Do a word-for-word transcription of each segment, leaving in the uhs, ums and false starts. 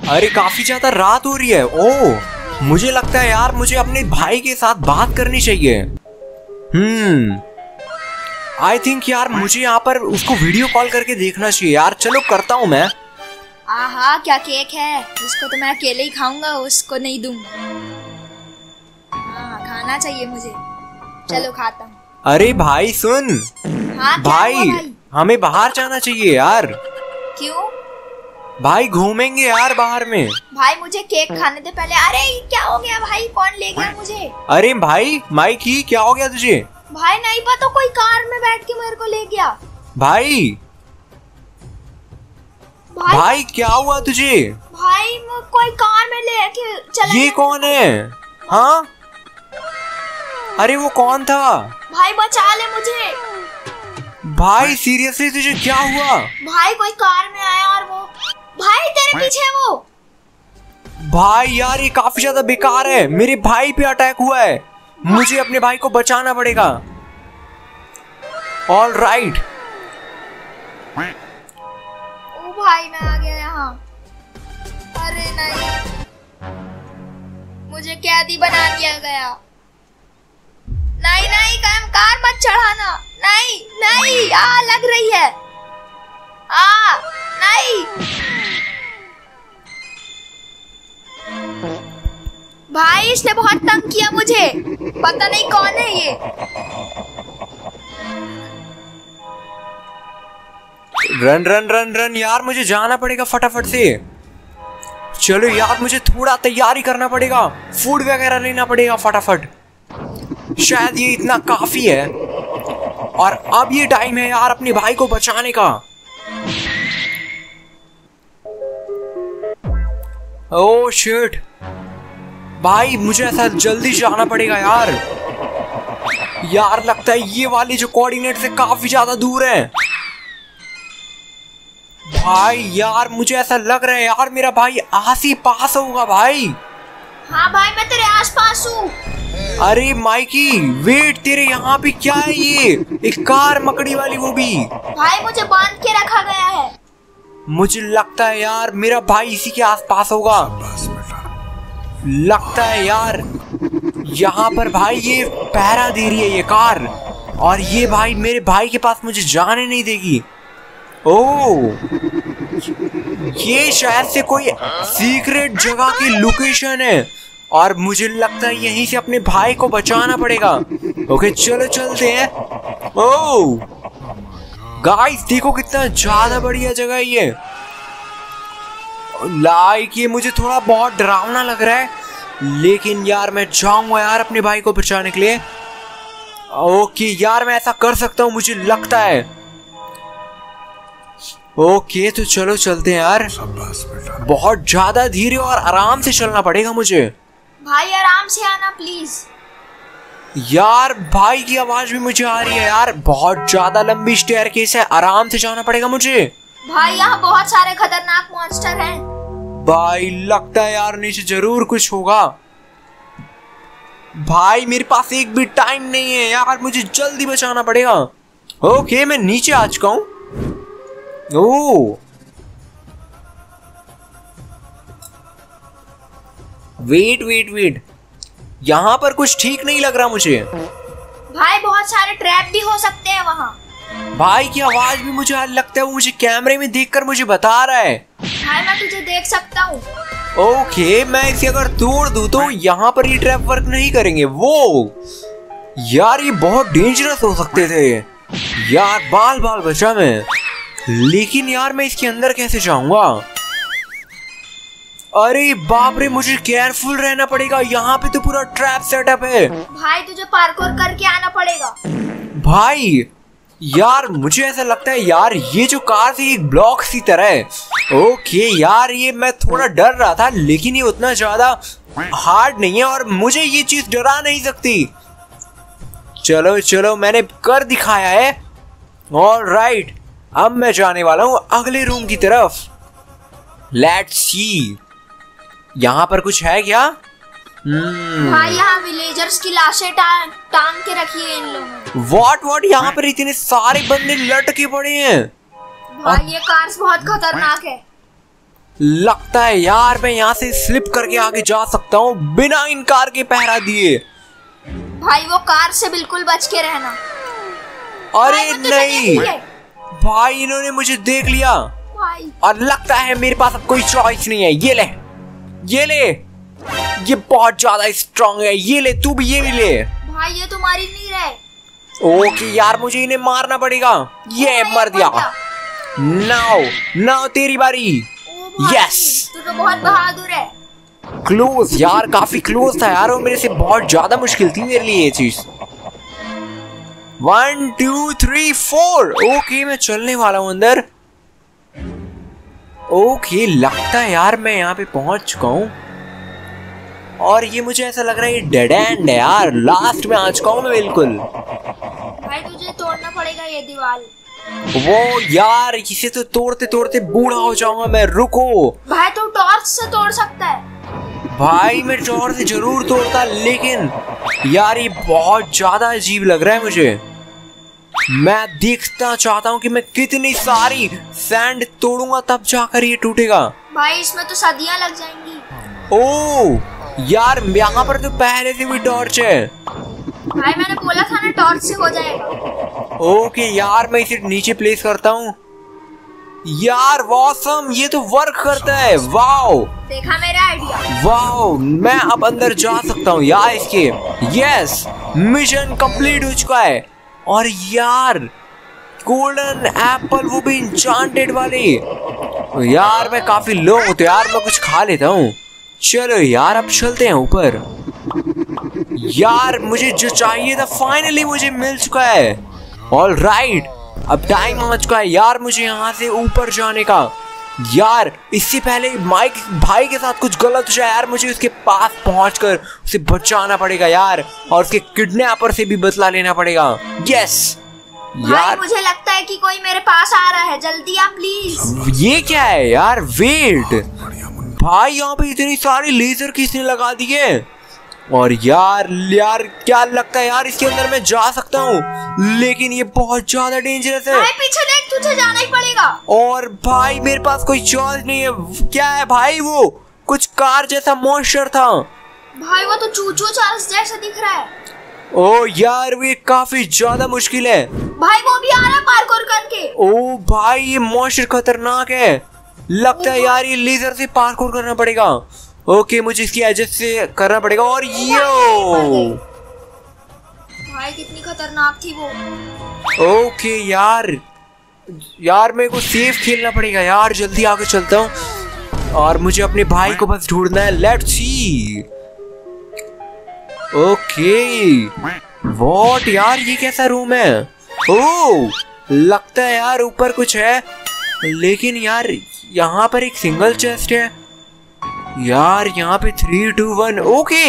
अरे काफी ज्यादा रात हो रही है। ओह, मुझे लगता है यार मुझे अपने भाई के साथ बात करनी चाहिए। हम्म आई थिंक यार मुझे यहाँ पर उसको वीडियो कॉल करके देखना चाहिए यार। चलो करता हूँ मैं। आहा क्या केक है, इसको तो मैं अकेले ही खाऊंगा, उसको नहीं दूंगा। हाँ खाना चाहिए मुझे, चलो खाता हूँ। अरे भाई सुन। हाँ भाई, भाई हमें बाहर जाना चाहिए यार। क्यों भाई घूमेंगे यार बाहर में। भाई? मुझे केक खाने दे पहले। अरे क्या हो गया भाई, कौन ले गया मुझे? अरे भाई माइकी क्या हो गया तुझे? भाई नहीं पता, कोई कार में बैठ के मेरे को ले गया। भाई भाई, भाई क्या हुआ तुझे? भाई कोई कार में ले के चला ये गया। कौन है? हाँ अरे वो कौन था? भाई बचा ले मुझे। भाई सीरियसली तुझे क्या हुआ? भाई कोई कार में आया और वो भाई तेरे पीछे है वो। भाई यार ये काफी ज्यादा बेकार है। मेरे भाई पे अटैक हुआ है, मुझे अपने भाई को बचाना पड़ेगा। All right. ओ भाई मैं आ गया यहाँ। अरे नहीं, मुझे कैदी बना दिया गया। नहीं नहीं काम कार मत चढ़ाना। नहीं नहीं, आ लग रही है। आ नहीं भाई, इसने बहुत तंग किया मुझे, पता नहीं कौन है ये। रन रन रन रन यार, मुझे जाना पड़ेगा फटाफट से। चलो यार मुझे थोड़ा तैयारी करना पड़ेगा, फूड वगैरह लेना पड़ेगा फटाफट। शायद ये इतना काफी है। और अब ये टाइम है यार अपने भाई को बचाने का। ओह शिट भाई, मुझे ऐसा जल्दी जाना पड़ेगा यार। यार लगता है ये वाले जो कोऑर्डिनेट से काफी ज्यादा दूर है। भाई यार मुझे ऐसा लग रहा है यार मेरा भाई आस ही पास होगा भाई। हाँ भाई मैं तेरे आस पास हूँ। अरे माइकी वेट, तेरे यहाँ पे क्या है? ये एक कार मकड़ी वाली, वो भी। भाई मुझे बांध के रखा गया है। मुझे लगता है यार मेरा भाई इसी के आसपास होगा। लगता है यार यहाँ पर भाई ये पहरा दे रही है ये कार, और ये भाई मेरे भाई के पास मुझे जाने नहीं देगी। ओह, ये शायद से कोई सीक्रेट जगह की लोकेशन है, और मुझे लगता है यहीं से अपने भाई को बचाना पड़ेगा। ओके चलो चलते हैं। ओह गाइस देखो कितना ज्यादा बढ़िया जगह है ये। लाइक ये मुझे थोड़ा बहुत डरावना लग रहा है, लेकिन यार मैं जाऊंगा यार अपने भाई को बचाने के लिए। ओके यार मैं ऐसा कर सकता हूँ मुझे लगता है। ओके तो चलो चलते हैं यार। बहुत ज्यादा धीरे और आराम से चलना पड़ेगा मुझे। भाई आराम से आना प्लीज। यार भाई की आवाज भी मुझे आ रही है यार। बहुत ज्यादा लंबी स्टेयरकेस है, आराम से जाना पड़ेगा मुझे। भाई यहाँ बहुत सारे खतरनाक मॉन्स्टर हैं। भाई लगता है यार नीचे जरूर कुछ होगा। भाई मेरे पास एक भी टाइम नहीं है यार, मुझे जल्दी बचाना पड़ेगा। ओके मैं नीचे आ चुका हूँ। ओह वेट वेट वेट, यहाँ पर कुछ ठीक नहीं लग रहा मुझे। भाई बहुत सारे ट्रैप भी हो सकते हैं वहाँ। भाई की आवाज भी मुझे लगता है वो मुझे कैमरे में देखकर मुझे बता रहा है। भाई मैं तुझे देख सकता हूँ। ओके मैं इसे अगर तोड़ दूं तो यहाँ पर ये ट्रैप वर्क नहीं करेंगे। वो यार ये बहुत डेंजरस हो सकते थे यार, बाल बाल बचा मैं। लेकिन यार मैं इसके अंदर कैसे जाऊंगा? अरे बाप रे, मुझे केयरफुल रहना पड़ेगा। यहाँ पे तो पूरा ट्रैप सेटअप है। भाई तुझे पार्कोर करके आना पड़ेगा। भाई यार मुझे ऐसा लगता है यार ये जो कार थी एक ब्लॉक सी तरह है। ओके यार ये मैं थोड़ा डर रहा था, लेकिन ये उतना ज्यादा हार्ड नहीं है और मुझे ये चीज डरा नहीं सकती। चलो चलो मैंने कर दिखाया है। ऑल राइट, अब मैं जाने वाला हूँ अगले रूम की तरफ। लेट्स सी यहाँ पर कुछ है क्या? hmm. भाई यहाँ विलेजर्स की लाशें टांग टांग के रखी है इन लोगों ने। व्हाट व्हाट यहाँ पर इतने सारे बंदे लटके पड़े हैं। भाई ये कार्स बहुत खतरनाक है। लगता है यार मैं यहाँ से स्लिप करके आगे जा सकता हूँ बिना इन कार के पहरा दिए। भाई वो कार से बिल्कुल बच के रहना। अरे नहीं भाई, इन्होंने मुझे देख लिया भाई। और लगता है मेरे पास अब कोई चॉइस नहीं है। ये ले, ये ले, ये बहुत ज्यादा स्ट्रांग है। ये ले, तू भी ये भी ले। भाई ये तुम्हारी नहीं रहे। ओके यार, मुझे इन्हें मारना पड़ेगा। ये मर दिया। नाउ नाउ तेरी बारी। यस, तू तो बहुत बहादुर है। क्लोज यार, काफी क्लोज था यार, और मेरे से बहुत ज्यादा मुश्किल थी मेरे लिए ये चीज। One two three four. Okay मैं चलने वाला हूँ अंदर। ओके लगता है यार मैं यहाँ पे पहुंच चुका हूँ, और ये मुझे ऐसा लग रहा है ये डेड एंड है यार। लास्ट में आ चुका हूँ मैं बिल्कुल। भाई तुझे तोड़ना पड़ेगा ये दीवार। वो यार, इसे तो तोड़ते तोड़ते बूढ़ा हो जाऊंगा मैं। रुको भाई तू टॉर्च से तोड़ सकता है। भाई मैं टॉर्च से जरूर तोड़ता, लेकिन यार ये बहुत ज्यादा अजीब लग रहा है मुझे। मैं देखना चाहता हूँ कि मैं कितनी सारी सैंड तोड़ूंगा तब जाकर ये टूटेगा। भाई इसमें तो सदियां लग जाएंगी। ओ यार, यहाँ पर तो पहले से भी टॉर्च है। भाई मैंने बोला था ना टॉर्च से हो जाएगा। ओके यार, मैं इसे नीचे प्लेस करता हूँ। यार वॉसम, ये तो वर्क करता है। वाओ, देखा मेरा आइडिया। वाओ, मैं अब अंदर जा सकता हूँ यार इसके। यस, मिशन कंप्लीट हो चुका है। और यार गोल्डन एप्पल, वो भी इंचांटेड वाले। यार मैं काफी लो हूँ तो यार मैं कुछ खा लेता हूँ। चलो यार अब चलते हैं ऊपर। यार मुझे जो चाहिए था फाइनली मुझे मिल चुका है। ऑल राइट, अब टाइम आ चुका है यार मुझे यहाँ से ऊपर जाने का। यार इससे पहले माइक भाई के साथ कुछ गलत हो जाए यार, मुझे उसके पास पहुंचकर उसे बचाना पड़ेगा यार, और उसके किडनैपर से भी बदला लेना पड़ेगा। यस यार, मुझे लगता है कि कोई मेरे पास आ रहा है, जल्दी आ प्लीज। ये क्या है यार? वेट भाई, यहाँ पे इतनी सारी लेजर किसने लगा दी है? और यार यार क्या लगता है यार इसके अंदर मैं जा सकता हूँ, लेकिन ये बहुत ज्यादा डेंजरस है। भाई पीछे देख, तुझे जाना ही पड़ेगा। और भाई मेरे पास कोई चॉइस नहीं है। क्या है भाई? वो कुछ कार जैसा मॉन्स्टर था। भाई वो तो चूचू चार्ल्स जैसा दिख रहा है। ओ यार वो काफी ज्यादा मुश्किल है। भाई वो भी आ रहा है पार्कोर करके। ओ भाई ये मॉन्स्टर खतरनाक है। लगता है यार ये लेजर से पार्कोर करना पड़ेगा। ओके मुझे इसकी एजेस से करना पड़ेगा। और यो भाई कितनी खतरनाक थी वो। ओके यार यार मेरे को सेफ खेलना पड़ेगा यार, जल्दी आगे चलता हूँ और मुझे अपने भाई को बस ढूंढना है। Let's see. ओके व्हाट यार, ये कैसा रूम है? ओह लगता है यार ऊपर कुछ है, लेकिन यार यहाँ पर एक सिंगल चेस्ट है यार। यहाँ पे थ्री टू वन। ओके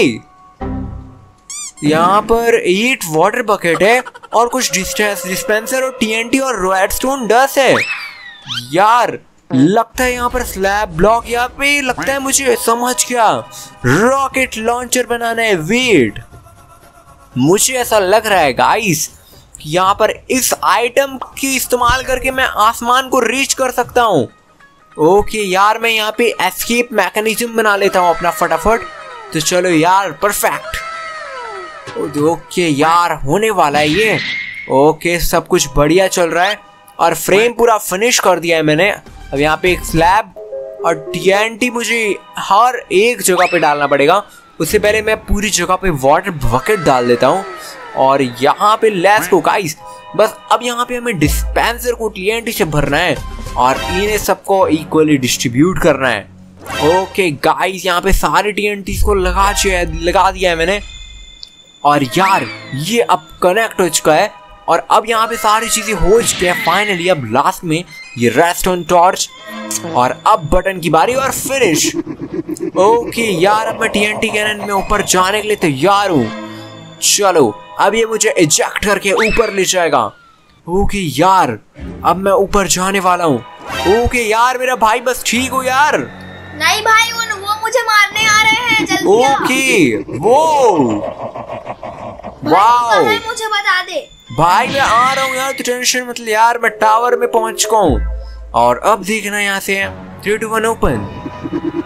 यहाँ पर एट वाटर बकेट है और कुछ डिस्पेंसर और टीएनटी और रेडस्टोन डस्ट है यार। लगता है यहाँ पर स्लैब ब्लॉक, यहाँ पे लगता है मुझे समझ गया, रॉकेट लॉन्चर बनाना है। वेट, मुझे ऐसा लग रहा है गाइस कि यहाँ पर इस आइटम की इस्तेमाल करके मैं आसमान को रीच कर सकता हूँ। ओके यार मैं यहाँ पे एस्केप मैकेनिज्म बना लेता हूँ अपना फटाफट। तो चलो यार परफेक्ट। ओके यार होने वाला है ये। ओके सब कुछ बढ़िया चल रहा है और फ्रेम पूरा फिनिश कर दिया है मैंने। अब यहाँ पे एक स्लैब और टीएनटी मुझे हर एक जगह पे डालना पड़ेगा। उससे पहले मैं पूरी जगह पे वाटर बकेट डाल देता हूँ और यहाँ पे लेट्स गो गाइस। बस अब यहाँ पे हमें डिस्पेंसर को टीएनटी से भरना है और इन्हें सबको इक्वली डिस्ट्रीब्यूट करना है। ओके गाइस यहाँ पे सारे टीएनटी को लगा लगा दिया है मैंने और यार ये अब कनेक्ट हो चुका है और अब यहाँ पे सारी चीजें हो चुकी है फाइनली। अब लास्ट में ये रेडस्टोन टॉर्च और अब बटन की बारी और फिनिश। ओके यार अब मैं टीएनटी कैनन में ऊपर जाने के लिए तैयार हूँ। चलो अब ये मुझे इजेक्ट करके ऊपर ले जाएगा। ओके यार अब मैं ऊपर जाने वाला हूँ। ओके यार मेरा भाई बस ठीक हो यार। नहीं भाई उन वो मुझे मारने आ रहे हैं, जल्दी आ। ओके वो वाओ मुझे बता दे भाई मैं आ रहा हूँ यार, तो टेंशन मत ले यार। मैं टावर में पहुंच चुका हूँ और अब देखना यहाँ से three two one open.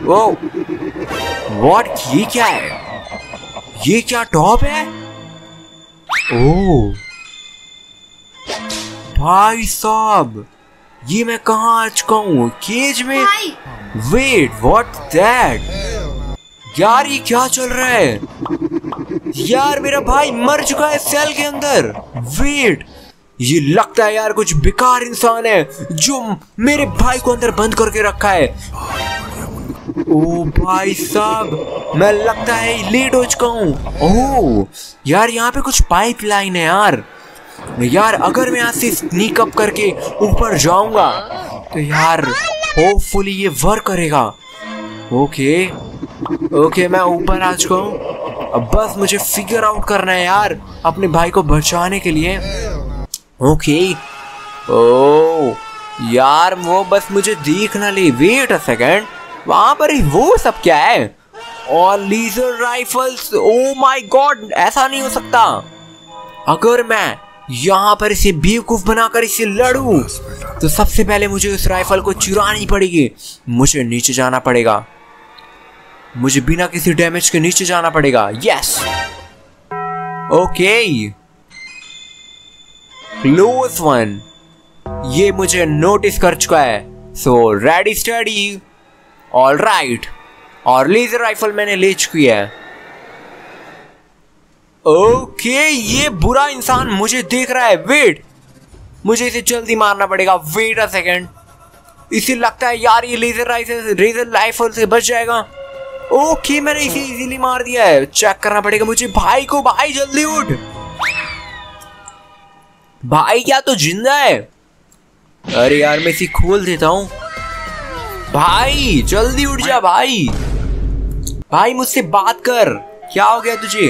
Oh what, ये क्या है? ये क्या टॉप है? ओ भाई साहब, ये मैं कहाँ आ चुका हूँ? केज में? Wait, what that? यार ये क्या चल रहा है? यार मेरा भाई मर चुका है सेल के अंदर। वेट, ये लगता है यार कुछ बेकार इंसान है जो मेरे भाई को अंदर बंद करके रखा है। ओ भाई साहब, मैं लगता है लेट हो चुका हूँ। ओह यार, यहाँ पे कुछ पाइपलाइन है यार। यार अगर मैं यहाँ से स्नीक अप करके ऊपर जाऊंगा तो यार होपफुली ये वर्क करेगा। ओके ओके, मैं ऊपर आ चुका हूँ। अब बस मुझे फिगर आउट करना है यार अपने भाई को बचाने के लिए। ओके ओ यार, वो बस मुझे देख ना ले। वेट अ सेकेंड, वहां पर ही वो सब क्या है? और laser rifles. Oh my God, ऐसा नहीं हो सकता। अगर मैं यहाँ पर इसे बेवकूफ बनाकर इसे लड़ूं तो सबसे पहले मुझे उस राइफल को चुरानी पड़ेगी। मुझे नीचे जाना पड़ेगा, मुझे बिना किसी डैमेज के नीचे जाना पड़ेगा। यस ओके, क्लोज वन, ये मुझे नोटिस कर चुका है। So ready study, all right. और लेजर राइफल मैंने ले चुकी है। ओके, ये बुरा इंसान मुझे देख रहा है। वेट, मुझे इसे जल्दी मारना पड़ेगा। वेट अ सेकेंड, इसे लगता है यार ये लेजर राइफल लेजर राइफल से बच जाएगा। ओके, मैंने इसे इजीली मार दिया है। चेक करना पड़ेगा मुझे भाई को। भाई जल्दी उठ, भाई क्या तो जिंदा है? अरे यार मैं इसे खोल देता हूँ। भाई जल्दी उठ जा भाई। भाई मुझसे बात कर, क्या हो गया तुझे?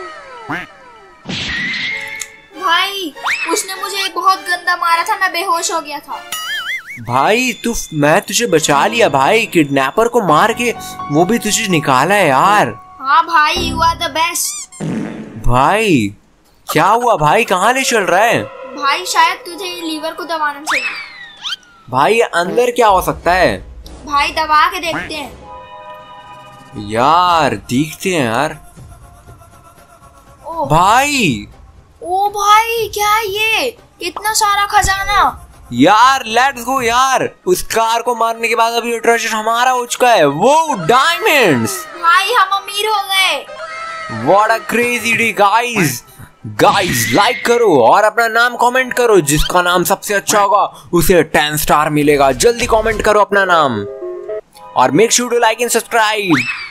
भाई उसने मुझे बहुत गंदा मारा था, मैं बेहोश हो गया था। भाई तू, मैं तुझे बचा लिया भाई। किडनैपर को मार के वो भी तुझे निकाला है यार। हाँ भाई, यू आर द बेस्ट। भाई क्या हुआ भाई, कहाँ ले चल रहा है? भाई शायद तुझे ये लीवर को दबाना चाहिए। भाई अंदर क्या हो सकता है? भाई दबा के देखते हैं। यार देखते हैं यार। ओ भाई, ओ भाई क्या है ये? इतना सारा खजाना। यार लेट्स गो यार। उस कार को मारने के बाद अभी ये ट्रेजर हमारा हो चुका है। वो डायमंड्स। भाई हम अमीर हो गए। What a crazy day guys. Guys like करो और अपना नाम कमेंट करो। जिसका नाम सबसे अच्छा होगा उसे टेन स्टार मिलेगा। जल्दी कमेंट करो अपना नाम और make sure to like and subscribe.